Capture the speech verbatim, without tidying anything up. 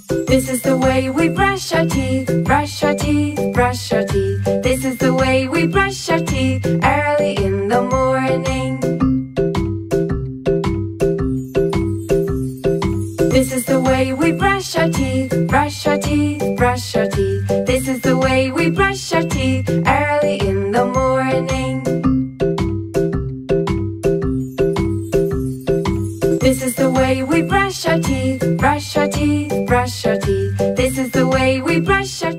This is the way we brush our teeth, brush our teeth, brush our teeth. This is the way we brush our teeth early in the morning. This is the way we brush our teeth, brush our teeth, brush our teeth. This is the way we brush our teeth early in the morning. This is the way we brush our teeth, brush our teeth, brush our teeth. This is the way we brush our